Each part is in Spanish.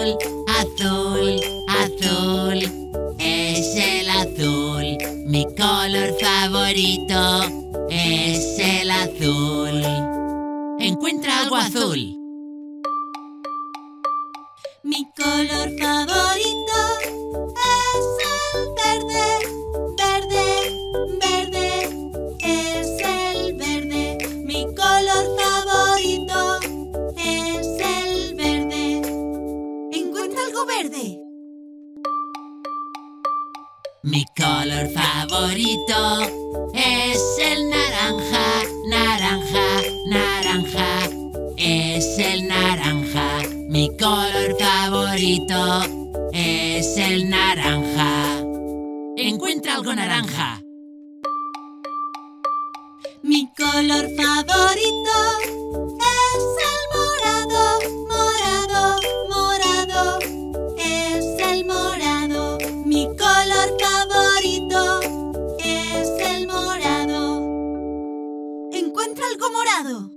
azul, azul, azul. Es el azul, mi color favorito. Es el azul. Encuentra algo azul. Mi color favorito es el verde, verde, verde. Es el verde. Mi color favorito es el verde. Encuentra algo verde. Mi color favorito es el naranja, naranja, naranja. Es el naranja. Mi color favorito es el naranja. Encuentra algo naranja. Mi color favorito es el morado, morado, morado. Es el morado. Mi color favorito es el morado. Encuentra algo morado.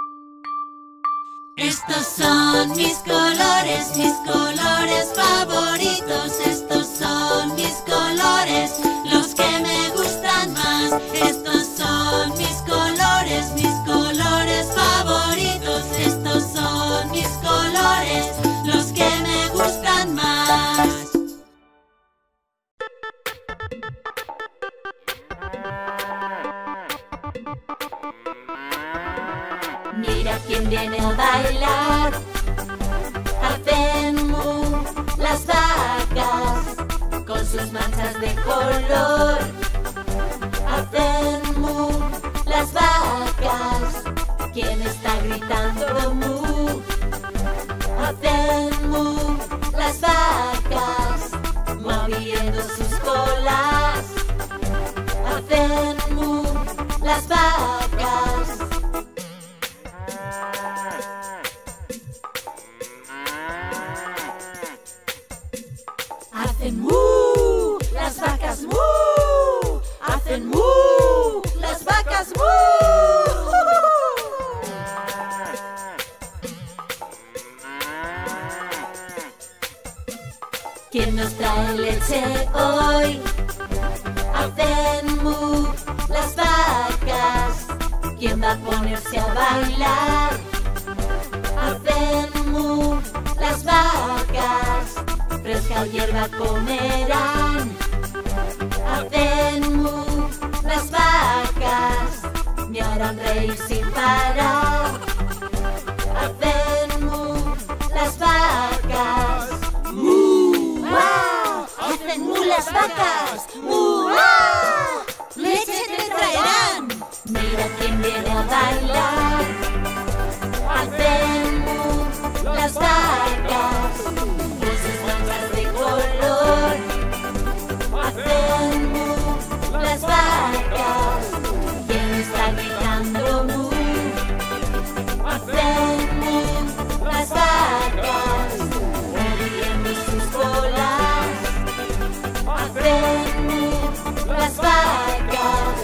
Estos son mis colores favoritos. Estos son mis colores, los que me gustan más. Estos son mis colores favoritos. Estos son mis colores, los que me gustan más. Mira quién viene a bailar. Hacen mu las vacas con sus manchas de color. Hacen mu las vacas. ¿Quién está gritando mu? Hacen mu las vacas moviendo sus colas. Hacen mu las vacas. Hacen mu, las vacas mu. Hacen mu, las vacas mu. ¿Quién nos trae leche hoy? Hacen mu, las vacas. ¿Quién va a ponerse a bailar? Hacen mu, las vacas. Fresca hierba comerán. Hacen mu, las vacas. Me harán reír sin parar. Hacen mu, las vacas. ¡Mu! ¡Wow! Hacen mu las vacas. ¡Mu! ¡Wow! ¡Leche te traerán! Mira quién viene a bailar. Hacen mu las vacas. Hacen mu las vacas. ¿Quién está gritando mu? Hacen mu las vacas moviendo sus colas. Hacen mu las vacas.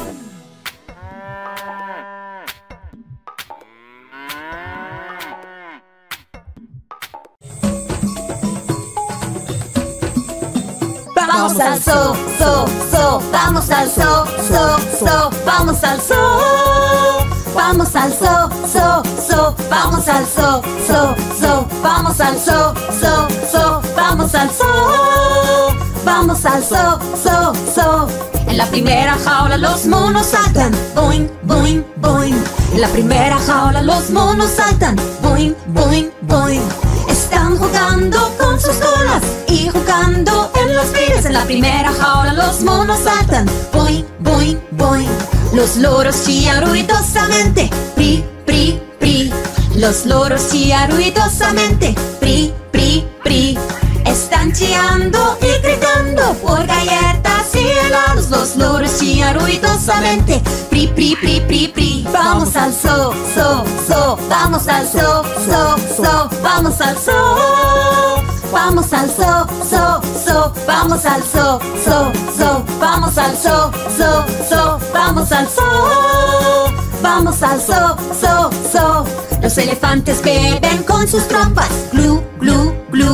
Vamos al zoo, zoo, zoo. Vamos al zoo, zoo, zoo. Vamos al zoo. Vamos al zoo, zoo, zoo. Vamos al zoo, zoo, zoo. Vamos al zoo, zoo, zoo. Vamos al zoo. Vamos al zoo, zoo, zoo. En la primera jaula los monos saltan. Boing, boing, boing. En la primera jaula los monos saltan. Boing, boing, boing. Están jugando con sus colas y jugando en los pies. En la primera jaula los monos saltan. Boing, boing, boing. Los loros chillan ruidosamente. Pri, pri, pri. Los loros chillan ruidosamente. Pri, pri, pri. Están chillando y gritando por galletas y helados. Los loros chillan ruidosamente. Pri, pri, pri, pri, pri. Vamos al zoo, zoo, zoo. Vamos al zoo, zoo, zoo. Vamos al zoo. Vamos al zoo, zoo, zoo. Vamos al zoo, zoo, zoo. Vamos al zoo, zoo, zoo. Vamos al zoo. Vamos al zoo, zoo, zoo. Los elefantes beben con sus trompas. Glu, glu, glu.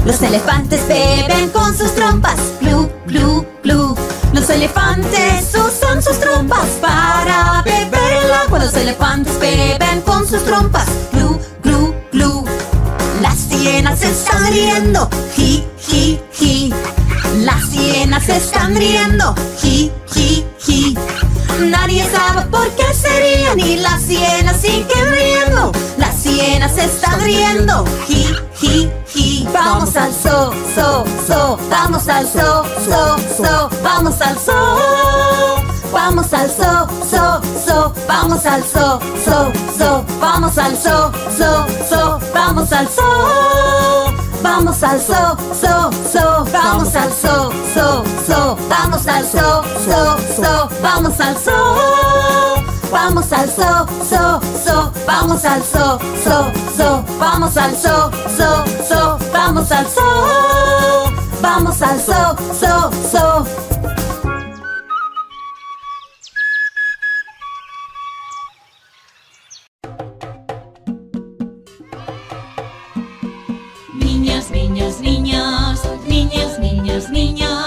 Los elefantes beben con sus trompas. Glu, glu, glu. Los elefantes usan sus trompas para beber el agua. Los elefantes beben con sus trompas. Glu, glu, glu. Las hienas se están riendo. Ji, ji, ji. Las hienas se están riendo. Ji, ji, ji. Nadie sabe por qué se ríen y las hienas siguen riendo. Las hienas se están riendo. Ji, ji, ji. Vamos al zoo, zoo, zoo. Vamos al zoo, zoo, zoo. Vamos al zoo. Vamos al zoo, zoo, zoo. Vamos al zoo, zoo, zoo. Vamos al zoo, zoo, zoo. Vamos al zoo. Vamos al zoo, zoo, zoo. Vamos al zoo, zoo, zoo. Vamos al zoo, zoo, zoo. Vamos al zoo. Vamos al zoo, zoo, zoo. Vamos al zoo, zoo, zoo. Vamos al zoo, zoo, zoo. Vamos al zoo. Vamos al zoo, zoo, zoo. Niños, niños, niños, niños, niños, niños.